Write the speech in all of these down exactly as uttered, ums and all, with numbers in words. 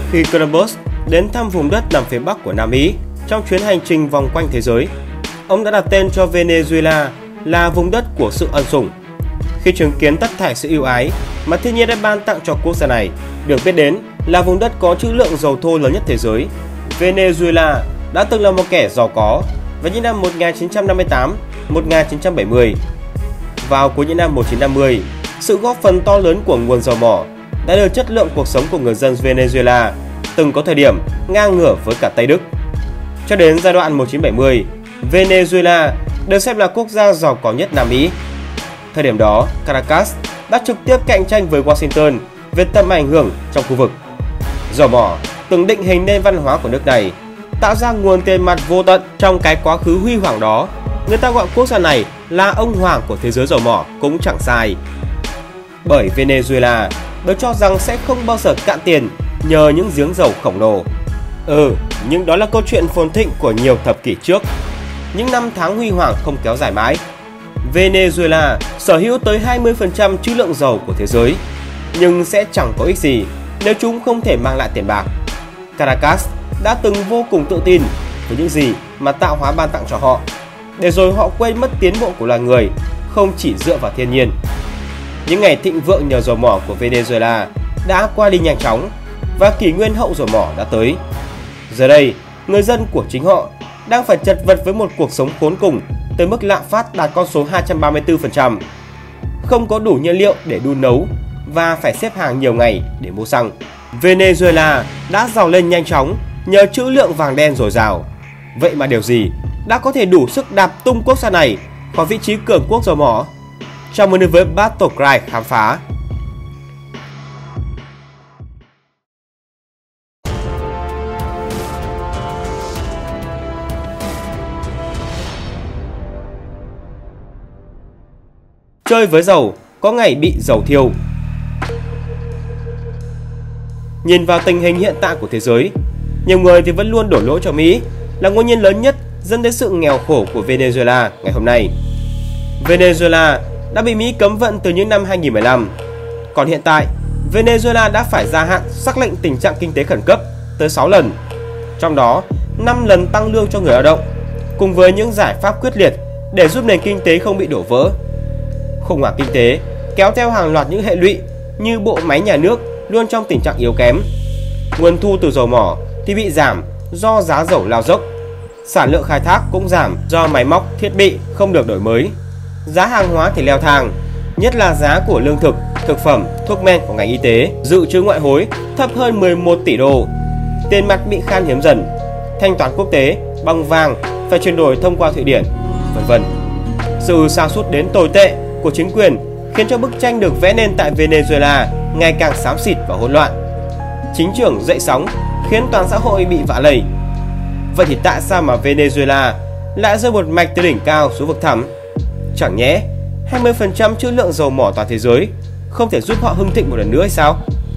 Khi Columbus đến thăm vùng đất nằm phía bắc của Nam Mỹ trong chuyến hành trình vòng quanh thế giới, ông đã đặt tên cho Venezuela là vùng đất của sự ân sủng. Khi chứng kiến tất thảy sự ưu ái mà thiên nhiên đã ban tặng cho quốc gia này, được biết đến là vùng đất có trữ lượng dầu thô lớn nhất thế giới, Venezuela đã từng là một kẻ giàu có vào những năm một nghìn chín trăm năm mươi tám đến một nghìn chín trăm bảy mươi. Vào cuối những năm một nghìn chín trăm năm mươi, sự góp phần to lớn của nguồn dầu mỏ đã đưa chất lượng cuộc sống của người dân Venezuela từng có thời điểm ngang ngửa với cả Tây Đức. Cho đến giai đoạn một nghìn chín trăm bảy mươi, Venezuela được xem là quốc gia giàu có nhất Nam Mỹ. Thời điểm đó, Caracas đã trực tiếp cạnh tranh với Washington về tầm ảnh hưởng trong khu vực. Dầu mỏ từng định hình nền văn hóa của nước này, tạo ra nguồn tiền mặt vô tận trong cái quá khứ huy hoàng đó. Người ta gọi quốc gia này là ông hoàng của thế giới dầu mỏ cũng chẳng sai. Bởi Venezuela được cho rằng sẽ không bao giờ cạn tiền nhờ những giếng dầu khổng lồ. Ừ, nhưng đó là câu chuyện phồn thịnh của nhiều thập kỷ trước. Những năm tháng huy hoàng không kéo dài mãi. Venezuela sở hữu tới hai mươi phần trăm trữ lượng dầu của thế giới, nhưng sẽ chẳng có ích gì nếu chúng không thể mang lại tiền bạc. Caracas đã từng vô cùng tự tin với những gì mà tạo hóa ban tặng cho họ, để rồi họ quên mất tiến bộ của loài người không chỉ dựa vào thiên nhiên. Những ngày thịnh vượng nhờ dầu mỏ của Venezuela đã qua đi nhanh chóng và kỷ nguyên hậu dầu mỏ đã tới. Giờ đây, người dân của chính họ đang phải chật vật với một cuộc sống khốn cùng tới mức lạm phát đạt con số hai trăm ba mươi tư phần trăm, không có đủ nhiên liệu để đun nấu và phải xếp hàng nhiều ngày để mua xăng. Venezuela đã giàu lên nhanh chóng nhờ trữ lượng vàng đen dồi dào. Vậy mà điều gì đã có thể đủ sức đạp tung quốc gia này khỏi vị trí cường quốc dầu mỏ? Chào mừng đến với Battle Cry khám phá. Chơi với dầu, có ngày bị dầu thiêu. Nhìn vào tình hình hiện tại của thế giới, nhiều người thì vẫn luôn đổ lỗi cho Mỹ là nguyên nhân lớn nhất dẫn đến sự nghèo khổ của Venezuela ngày hôm nay. Venezuela đã bị Mỹ cấm vận từ những năm hai nghìn không trăm mười lăm. Còn hiện tại, Venezuela đã phải gia hạn sắc lệnh tình trạng kinh tế khẩn cấp tới sáu lần, trong đó năm lần tăng lương cho người lao động, cùng với những giải pháp quyết liệt để giúp nền kinh tế không bị đổ vỡ. Khủng hoảng kinh tế kéo theo hàng loạt những hệ lụy như bộ máy nhà nước luôn trong tình trạng yếu kém. Nguồn thu từ dầu mỏ thì bị giảm do giá dầu lao dốc. Sản lượng khai thác cũng giảm do máy móc, thiết bị không được đổi mới. Giá hàng hóa thì leo thang, nhất là giá của lương thực, thực phẩm, thuốc men của ngành y tế. Dự trữ ngoại hối thấp hơn mười một tỷ đô. Tiền mặt bị khan hiếm dần. Thanh toán quốc tế bằng vàng phải chuyển đổi thông qua Thụy Điển, vân vân. Sự sa sút đến tồi tệ của chính quyền khiến cho bức tranh được vẽ nên tại Venezuela ngày càng xám xịt và hỗn loạn. Chính trường dậy sóng khiến toàn xã hội bị vạ lây. Vậy thì tại sao mà Venezuela lại rơi một mạch từ đỉnh cao xuống vực thẳm? Chẳng nhẽ hai mươi phần trăm trữ lượng dầu mỏ toàn thế giới không thể giúp họ hưng thịnh một lần nữa hay sao?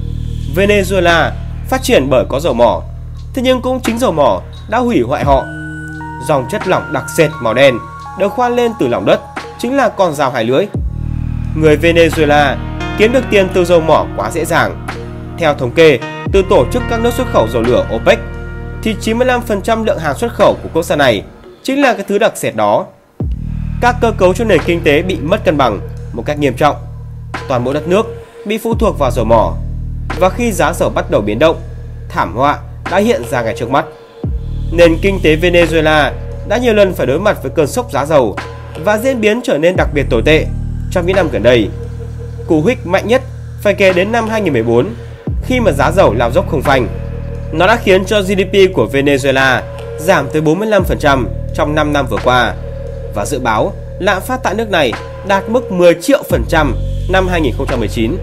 Venezuela phát triển bởi có dầu mỏ, thế nhưng cũng chính dầu mỏ đã hủy hoại họ. Dòng chất lỏng đặc sệt màu đen được khoan lên từ lòng đất chính là con dao hai lưỡi. Người Venezuela kiếm được tiền từ dầu mỏ quá dễ dàng. Theo thống kê từ tổ chức các nước xuất khẩu dầu lửa OPEC, thì chín mươi lăm phần trăm lượng hàng xuất khẩu của quốc gia này chính là cái thứ đặc sệt đó. Các cơ cấu cho nền kinh tế bị mất cân bằng một cách nghiêm trọng. Toàn bộ đất nước bị phụ thuộc vào dầu mỏ. Và khi giá dầu bắt đầu biến động, thảm họa đã hiện ra ngay trước mắt. Nền kinh tế Venezuela đã nhiều lần phải đối mặt với cơn sốc giá dầu và diễn biến trở nên đặc biệt tồi tệ trong những năm gần đây. Cú hích mạnh nhất phải kể đến năm hai nghìn không trăm mười bốn, khi mà giá dầu lao dốc không phanh. Nó đã khiến cho giê đê pê của Venezuela giảm tới bốn mươi lăm phần trăm trong năm năm vừa qua, và dự báo lạm phát tại nước này đạt mức mười triệu phần trăm năm hai nghìn không trăm mười chín.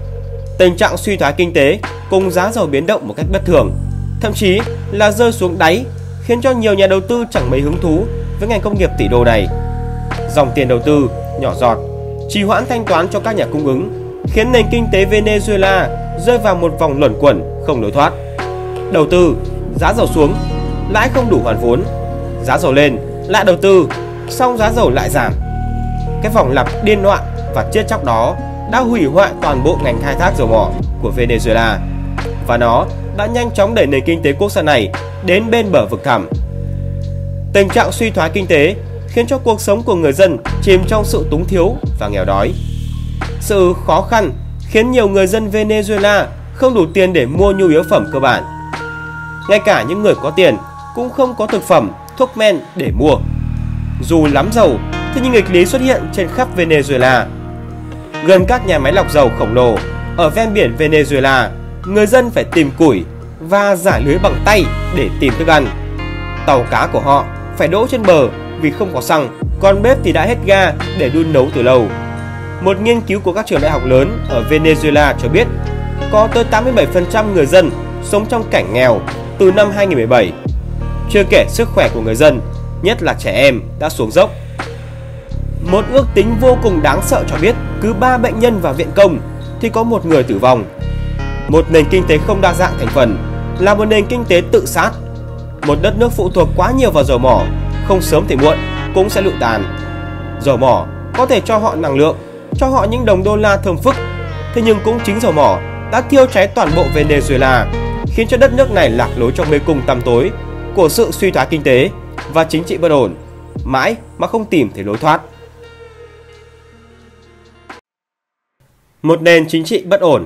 Tình trạng suy thoái kinh tế cùng giá dầu biến động một cách bất thường, thậm chí là rơi xuống đáy, khiến cho nhiều nhà đầu tư chẳng mấy hứng thú với ngành công nghiệp tỷ đô này. Dòng tiền đầu tư nhỏ giọt, trì hoãn thanh toán cho các nhà cung ứng, khiến nền kinh tế Venezuela rơi vào một vòng luẩn quẩn không lối thoát. Đầu tư, giá dầu xuống, lãi không đủ hoàn vốn, giá dầu lên, lại đầu tư, xong giá dầu lại giảm. Cái vòng lặp điên loạn và chết chóc đó đã hủy hoại toàn bộ ngành khai thác dầu mỏ của Venezuela. và nó đã nhanh chóng đẩy nền kinh tế quốc gia này đến bên bờ vực thẳm. Tình trạng suy thoái kinh tế khiến cho cuộc sống của người dân chìm trong sự túng thiếu và nghèo đói. Sự khó khăn khiến nhiều người dân Venezuela không đủ tiền để mua nhu yếu phẩm cơ bản. Ngay cả những người có tiền cũng không có thực phẩm, thuốc men để mua. Dù lắm dầu thì những nghịch lý xuất hiện trên khắp Venezuela. Gần các nhà máy lọc dầu khổng lồ ở ven biển Venezuela, người dân phải tìm củi và rải lưới bằng tay để tìm thức ăn. Tàu cá của họ phải đỗ trên bờ vì không có xăng, còn bếp thì đã hết ga để đun nấu từ lâu. Một nghiên cứu của các trường đại học lớn ở Venezuela cho biết có tới tám mươi bảy phần trăm người dân sống trong cảnh nghèo từ năm hai nghìn không trăm mười bảy. Chưa kể sức khỏe của người dân, nhất là trẻ em, đã xuống dốc. Một ước tính vô cùng đáng sợ cho biết cứ ba bệnh nhân vào viện công thì có một người tử vong. Một nền kinh tế không đa dạng thành phần là một nền kinh tế tự sát. Một đất nước phụ thuộc quá nhiều vào dầu mỏ, không sớm thì muộn cũng sẽ lụi tàn. Dầu mỏ có thể cho họ năng lượng, cho họ những đồng đô la thơm phức. Thế nhưng cũng chính dầu mỏ đã thiêu cháy toàn bộ Venezuela, khiến cho đất nước này lạc lối trong mê cung tăm tối của sự suy thoái kinh tế và chính trị bất ổn, mãi mà không tìm thấy lối thoát. Một nền chính trị bất ổn.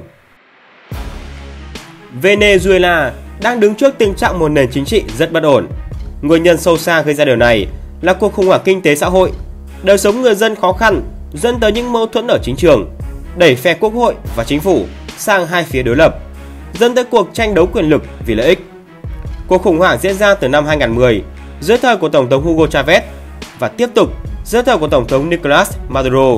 Venezuela đang đứng trước tình trạng một nền chính trị rất bất ổn. Nguyên nhân sâu xa gây ra điều này là cuộc khủng hoảng kinh tế xã hội, đời sống người dân khó khăn dẫn tới những mâu thuẫn ở chính trường, đẩy phe quốc hội và chính phủ sang hai phía đối lập, dẫn tới cuộc tranh đấu quyền lực vì lợi ích. Cuộc khủng hoảng diễn ra từ năm hai nghìn không trăm mười dưới thời của Tổng thống Hugo Chavez và tiếp tục dưới thời của Tổng thống Nicolas Maduro.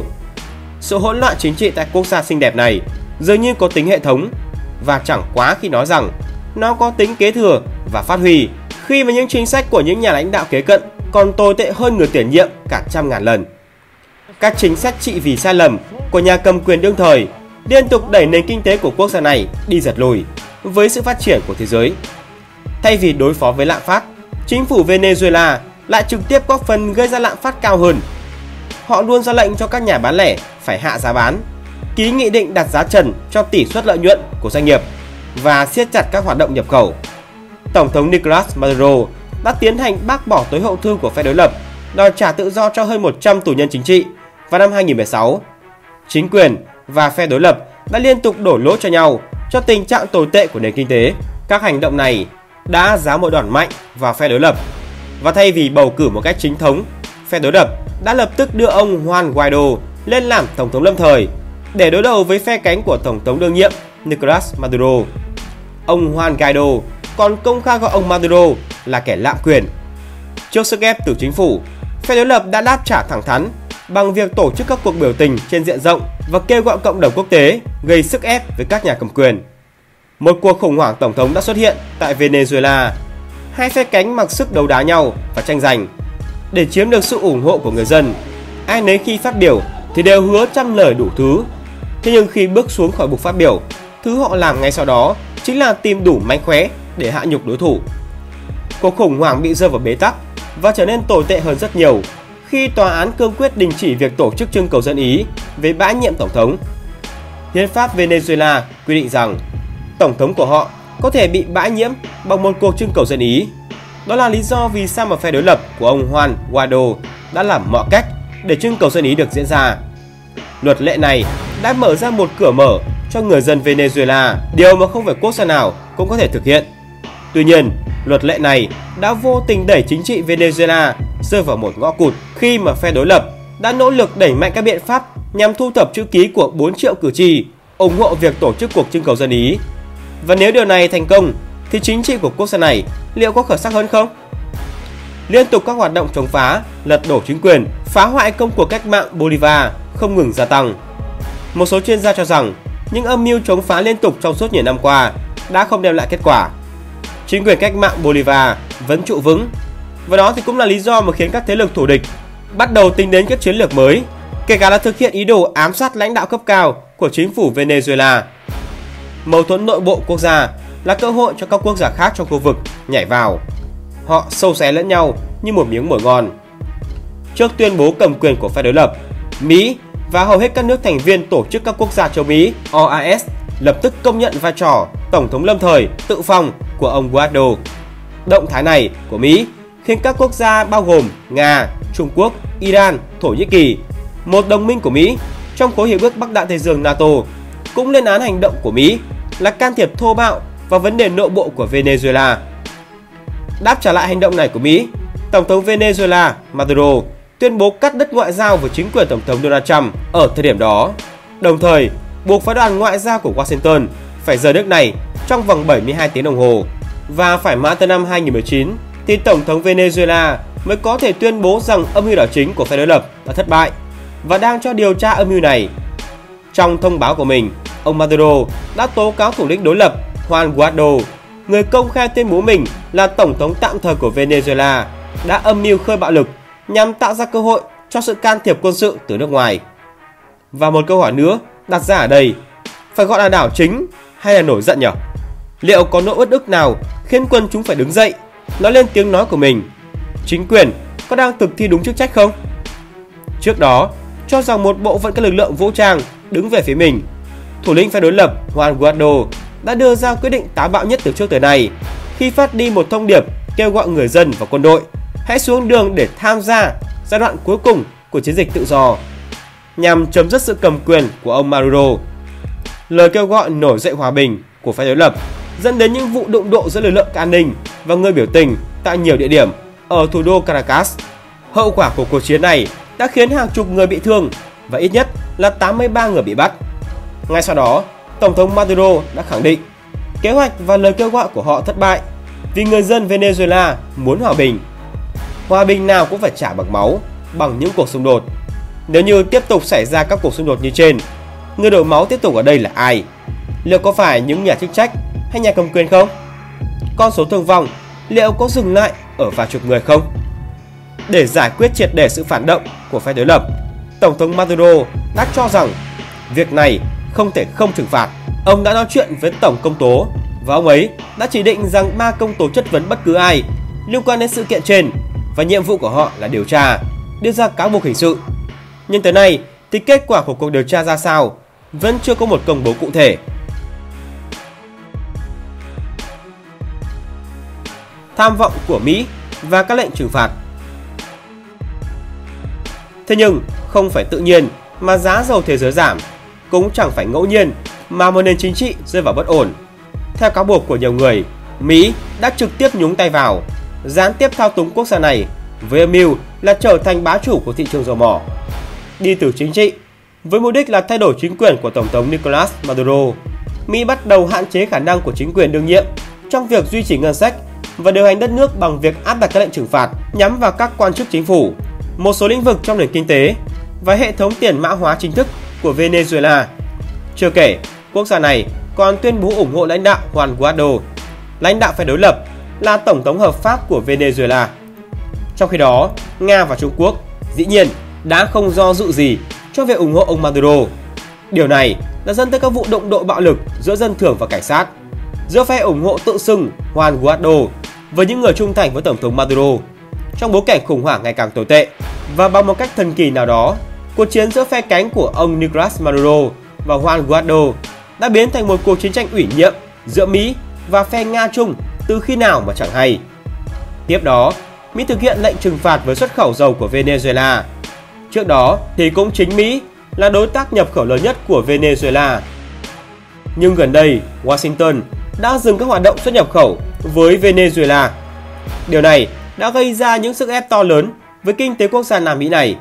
Sự hỗn loạn chính trị tại quốc gia xinh đẹp này dường như có tính hệ thống, và chẳng quá khi nói rằng nó có tính kế thừa và phát huy khi mà những chính sách của những nhà lãnh đạo kế cận còn tồi tệ hơn người tiền nhiệm cả trăm ngàn lần. Các chính sách trị vì sai lầm của nhà cầm quyền đương thời liên tục đẩy nền kinh tế của quốc gia này đi giật lùi với sự phát triển của thế giới. Thay vì đối phó với lạm phát, chính phủ Venezuela lại trực tiếp góp phần gây ra lạm phát cao hơn. Họ luôn ra lệnh cho các nhà bán lẻ phải hạ giá bán, ký nghị định đặt giá trần cho tỷ suất lợi nhuận của doanh nghiệp và siết chặt các hoạt động nhập khẩu. Tổng thống Nicolas Maduro đã tiến hành bác bỏ tối hậu thư của phe đối lập, đòi trả tự do cho hơn một trăm tù nhân chính trị vào năm hai nghìn không trăm mười sáu. Chính quyền và phe đối lập đã liên tục đổ lỗi cho nhau cho tình trạng tồi tệ của nền kinh tế. Các hành động này đã giáng một đòn mạnh vào phe đối lập, và thay vì bầu cử một cách chính thống, phe đối lập đã lập tức đưa ông Juan Guaido lên làm tổng thống lâm thời để đối đầu với phe cánh của tổng thống đương nhiệm Nicolas Maduro. Ông Juan Guaido còn công khai gọi ông Maduro là kẻ lạm quyền. Trước sức ép từ chính phủ, phe đối lập đã đáp trả thẳng thắn bằng việc tổ chức các cuộc biểu tình trên diện rộng và kêu gọi cộng đồng quốc tế gây sức ép với các nhà cầm quyền. Một cuộc khủng hoảng tổng thống đã xuất hiện tại Venezuela. Hai phe cánh mặc sức đấu đá nhau và tranh giành để chiếm được sự ủng hộ của người dân. Ai nấy khi phát biểu thì đều hứa trăm lời đủ thứ. Thế nhưng khi bước xuống khỏi bục phát biểu, thứ họ làm ngay sau đó chính là tìm đủ mánh khóe để hạ nhục đối thủ. Cuộc khủng hoảng bị rơi vào bế tắc và trở nên tồi tệ hơn rất nhiều khi tòa án cương quyết đình chỉ việc tổ chức trưng cầu dân Ý về bãi nhiệm tổng thống. Hiến pháp Venezuela quy định rằng tổng thống của họ có thể bị bãi nhiễm bằng một cuộc trưng cầu dân Ý. Đó là lý do vì sao mà phe đối lập của ông Juan Guaido đã làm mọi cách để trưng cầu dân Ý được diễn ra. Luật lệ này đã mở ra một cửa mở cho người dân Venezuela, điều mà không phải quốc gia nào cũng có thể thực hiện. Tuy nhiên, luật lệ này đã vô tình đẩy chính trị Venezuela rơi vào một ngõ cụt khi mà phe đối lập đã nỗ lực đẩy mạnh các biện pháp nhằm thu thập chữ ký của bốn triệu cử tri ủng hộ việc tổ chức cuộc trưng cầu dân Ý. Và nếu điều này thành công thì chính trị của quốc gia này liệu có khởi sắc hơn không? Liên tục các hoạt động chống phá, lật đổ chính quyền, phá hoại công cuộc cách mạng Bolivar không ngừng gia tăng. Một số chuyên gia cho rằng những âm mưu chống phá liên tục trong suốt nhiều năm qua đã không đem lại kết quả. Chính quyền cách mạng Bolivar vẫn trụ vững, và đó thì cũng là lý do mà khiến các thế lực thù địch bắt đầu tính đến các chiến lược mới, kể cả là thực hiện ý đồ ám sát lãnh đạo cấp cao của chính phủ Venezuela. Mâu thuẫn nội bộ quốc gia là cơ hội cho các quốc gia khác trong khu vực nhảy vào. Họ xâu xé lẫn nhau như một miếng mồi ngon. Trước tuyên bố cầm quyền của phe đối lập, Mỹ và hầu hết các nước thành viên tổ chức các quốc gia châu Mỹ O A S lập tức công nhận vai trò Tổng thống lâm thời tự phong của ông Guaido. Động thái này của Mỹ khiến các quốc gia bao gồm Nga, Trung Quốc, Iran, Thổ Nhĩ Kỳ, một đồng minh của Mỹ trong khối hiệp ước Bắc Đại Tây Dương NATO, cũng lên án hành động của Mỹ là can thiệp thô bạo vào vấn đề nội bộ của Venezuela. Đáp trả lại hành động này của Mỹ, Tổng thống Venezuela Maduro tuyên bố cắt đứt ngoại giao với chính quyền Tổng thống Donald Trump ở thời điểm đó, đồng thời buộc phái đoàn ngoại giao của Washington phải rời nước này trong vòng bảy mươi hai tiếng đồng hồ, và phải mãi tới năm hai nghìn không trăm mười chín thì Tổng thống Venezuela mới có thể tuyên bố rằng âm mưu đảo chính của phe đối lập đã thất bại và đang cho điều tra âm mưu này. Trong thông báo của mình, ông Maduro đã tố cáo thủ lĩnh đối lập Juan Guaido, người công khai tuyên bố mình là Tổng thống tạm thời của Venezuela, đã âm mưu khơi bạo lực nhằm tạo ra cơ hội cho sự can thiệp quân sự từ nước ngoài. Và một câu hỏi nữa đặt ra ở đây, phải gọi là đảo chính hay là nổi giận nhỉ? Liệu có nỗi uất ức nào khiến quân chúng phải đứng dậy, nói lên tiếng nói của mình? Chính quyền có đang thực thi đúng chức trách không? Trước đó, cho rằng một bộ phận các lực lượng vũ trang đứng về phía mình, thủ lĩnh phe đối lập Juan Guaido đã đưa ra quyết định táo bạo nhất từ trước tới nay khi phát đi một thông điệp kêu gọi người dân và quân đội hãy xuống đường để tham gia giai đoạn cuối cùng của chiến dịch tự do nhằm chấm dứt sự cầm quyền của ông Maduro. Lời kêu gọi nổi dậy hòa bình của phe đối lập dẫn đến những vụ đụng độ giữa lực lượng an ninh và người biểu tình tại nhiều địa điểm ở thủ đô Caracas. Hậu quả của cuộc chiến này đã khiến hàng chục người bị thương và ít nhất là tám mươi ba người bị bắt. Ngay sau đó, Tổng thống Maduro đã khẳng định kế hoạch và lời kêu gọi của họ thất bại vì người dân Venezuela muốn hòa bình. Hòa bình nào cũng phải trả bằng máu, bằng những cuộc xung đột. Nếu như tiếp tục xảy ra các cuộc xung đột như trên, người đổ máu tiếp tục ở đây là ai? Liệu có phải những nhà chức trách hay nhà cầm quyền không? Con số thương vong liệu có dừng lại ở vài chục người không? Để giải quyết triệt để sự phản động của phe đối lập, Tổng thống Maduro đã cho rằng việc này không thể không trừng phạt. Ông đã nói chuyện với Tổng công tố và ông ấy đã chỉ định rằng ba công tố chất vấn bất cứ ai liên quan đến sự kiện trên và nhiệm vụ của họ là điều tra, đưa ra cáo buộc hình sự. Nhưng tới nay thì kết quả của cuộc điều tra ra sao vẫn chưa có một công bố cụ thể. Tham vọng của Mỹ và các lệnh trừng phạt. Thế nhưng không phải tự nhiên mà giá dầu thế giới giảm, cũng chẳng phải ngẫu nhiên mà một nền chính trị rơi vào bất ổn. Theo cáo buộc của nhiều người, Mỹ đã trực tiếp nhúng tay vào, gián tiếp thao túng quốc gia này với âm mưu là trở thành bá chủ của thị trường dầu mỏ. Đi từ chính trị, với mục đích là thay đổi chính quyền của Tổng thống Nicolas Maduro, Mỹ bắt đầu hạn chế khả năng của chính quyền đương nhiệm trong việc duy trì ngân sách và điều hành đất nước bằng việc áp đặt các lệnh trừng phạt nhắm vào các quan chức chính phủ, một số lĩnh vực trong nền kinh tế và hệ thống tiền mã hóa chính thức của Venezuela. Chưa kể, quốc gia này còn tuyên bố ủng hộ lãnh đạo Juan Guaido, lãnh đạo phe đối lập, là tổng thống hợp pháp của Venezuela. Trong khi đó, Nga và Trung Quốc dĩ nhiên đã không do dự gì cho việc ủng hộ ông Maduro. Điều này đã dẫn tới các vụ đụng độ bạo lực giữa dân thường và cảnh sát, giữa phe ủng hộ tự xưng Juan Guaido với những người trung thành với Tổng thống Maduro. Trong bối cảnh khủng hoảng ngày càng tồi tệ và bằng một cách thần kỳ nào đó, cuộc chiến giữa phe cánh của ông Nicolas Maduro và Juan Guaido đã biến thành một cuộc chiến tranh ủy nhiệm giữa Mỹ và phe Nga Trung từ khi nào mà chẳng hay. Tiếp đó, Mỹ thực hiện lệnh trừng phạt với xuất khẩu dầu của Venezuela. Trước đó thì cũng chính Mỹ là đối tác nhập khẩu lớn nhất của Venezuela. Nhưng gần đây, Washington đã dừng các hoạt động xuất nhập khẩu với Venezuela. Điều này đã gây ra những sức ép to lớn với kinh tế quốc gia Nam Mỹ này.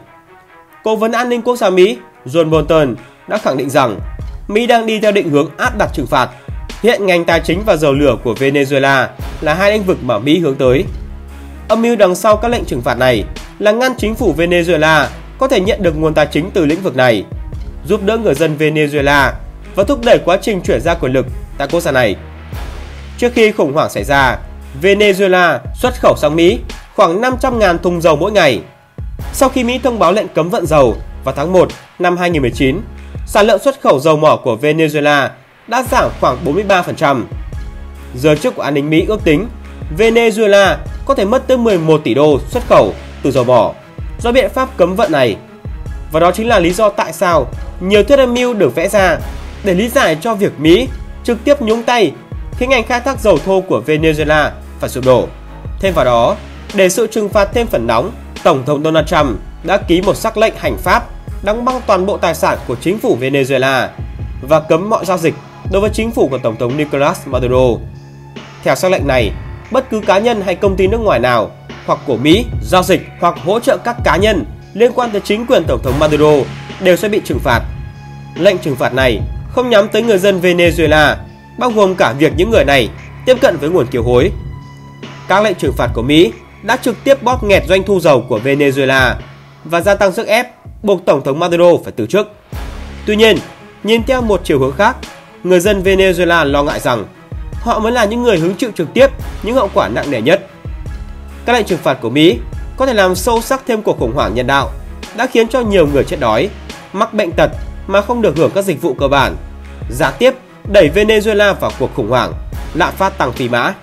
Cố vấn an ninh quốc gia Mỹ John Bolton đã khẳng định rằng Mỹ đang đi theo định hướng áp đặt trừng phạt. Hiện ngành tài chính và dầu lửa của Venezuela là hai lĩnh vực mà Mỹ hướng tới. Âm mưu đằng sau các lệnh trừng phạt này là ngăn chính phủ Venezuela có thể nhận được nguồn tài chính từ lĩnh vực này, giúp đỡ người dân Venezuela và thúc đẩy quá trình chuyển giao quyền lực tại quốc gia này. Trước khi khủng hoảng xảy ra, Venezuela xuất khẩu sang Mỹ khoảng năm trăm nghìn thùng dầu mỗi ngày. Sau khi Mỹ thông báo lệnh cấm vận dầu vào tháng một năm hai nghìn không trăm mười chín, sản lượng xuất khẩu dầu mỏ của Venezuela đã giảm khoảng bốn mươi ba phần trăm. Giới chức của an ninh Mỹ ước tính Venezuela có thể mất tới mười một tỷ đô xuất khẩu từ dầu mỏ do biện pháp cấm vận này. Và đó chính là lý do tại sao nhiều thuyết âm mưu được vẽ ra để lý giải cho việc Mỹ trực tiếp nhúng tay khiến ngành khai thác dầu thô của Venezuela phải sụp đổ. Thêm vào đó, để sự trừng phạt thêm phần nóng, Tổng thống Donald Trump đã ký một sắc lệnh hành pháp đóng băng toàn bộ tài sản của chính phủ Venezuela và cấm mọi giao dịch đối với chính phủ của Tổng thống Nicolas Maduro. Theo sắc lệnh này, bất cứ cá nhân hay công ty nước ngoài nào hoặc của Mỹ giao dịch hoặc hỗ trợ các cá nhân liên quan tới chính quyền Tổng thống Maduro đều sẽ bị trừng phạt. Lệnh trừng phạt này không nhắm tới người dân Venezuela, bao gồm cả việc những người này tiếp cận với nguồn kiều hối. Các lệnh trừng phạt của Mỹ đã trực tiếp bóp nghẹt doanh thu dầu của Venezuela và gia tăng sức ép buộc Tổng thống Maduro phải từ chức. Tuy nhiên, nhìn theo một chiều hướng khác, người dân Venezuela lo ngại rằng họ mới là những người hứng chịu trực tiếp những hậu quả nặng nề nhất. Các lệnh trừng phạt của Mỹ có thể làm sâu sắc thêm cuộc khủng hoảng nhân đạo, đã khiến cho nhiều người chết đói, mắc bệnh tật mà không được hưởng các dịch vụ cơ bản, gián tiếp đẩy Venezuela vào cuộc khủng hoảng, lạm phát tăng phi mã.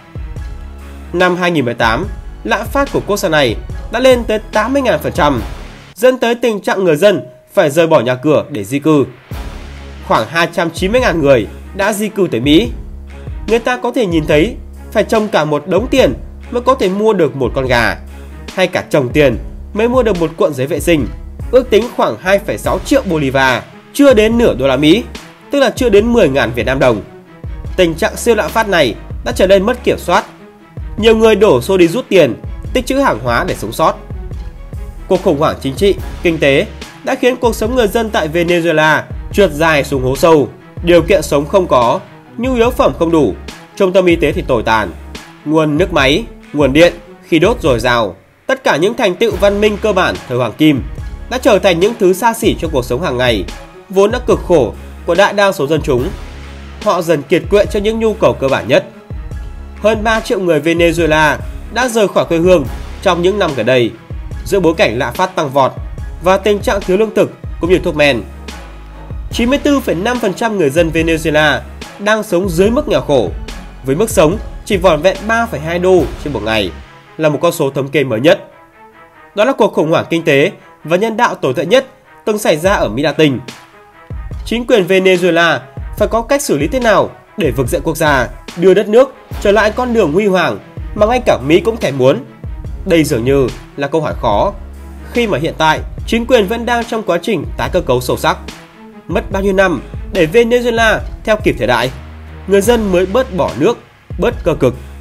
Năm hai nghìn không trăm mười tám, lạm phát của quốc gia này đã lên tới tám mươi nghìn phần trăm, dẫn tới tình trạng người dân phải rời bỏ nhà cửa để di cư. Khoảng hai trăm chín mươi nghìn người đã di cư tới Mỹ. Người ta có thể nhìn thấy phải trồng cả một đống tiền mới có thể mua được một con gà, hay cả trồng tiền mới mua được một cuộn giấy vệ sinh, ước tính khoảng hai phẩy sáu triệu bolivar, chưa đến nửa đô la Mỹ, tức là chưa đến mười nghìn Việt Nam đồng. Tình trạng siêu lạm phát này đã trở nên mất kiểm soát. Nhiều người đổ xô đi rút tiền, tích trữ hàng hóa để sống sót. Cuộc khủng hoảng chính trị, kinh tế đã khiến cuộc sống người dân tại Venezuela trượt dài xuống hố sâu, điều kiện sống không có, nhu yếu phẩm không đủ, trung tâm y tế thì tồi tàn, nguồn nước máy, nguồn điện, khí đốt dồi dào, tất cả những thành tựu văn minh cơ bản thời Hoàng Kim đã trở thành những thứ xa xỉ trong cuộc sống hàng ngày, vốn đã cực khổ của đại đa số dân chúng. Họ dần kiệt quệ cho những nhu cầu cơ bản nhất. Hơn ba triệu người Venezuela đã rời khỏi quê hương trong những năm gần đây, giữa bối cảnh lạm phát tăng vọt và tình trạng thiếu lương thực cũng như thuốc men. chín mươi tư phẩy năm phần trăm người dân Venezuela đang sống dưới mức nghèo khổ, với mức sống chỉ vỏn vẹn ba phẩy hai đô trên một ngày, là một con số thống kê mới nhất. Đó là cuộc khủng hoảng kinh tế và nhân đạo tồi tệ nhất từng xảy ra ở Mỹ Latin. Chính quyền Venezuela phải có cách xử lý thế nào để vực dậy quốc gia, đưa đất nước trở lại con đường huy hoàng mà ngay cả Mỹ cũng thèm muốn? Đây dường như là câu hỏi khó, khi mà hiện tại chính quyền vẫn đang trong quá trình tái cơ cấu sâu sắc. Mất bao nhiêu năm để Venezuela theo kịp thời đại, người dân mới bớt bỏ nước, bớt cơ cực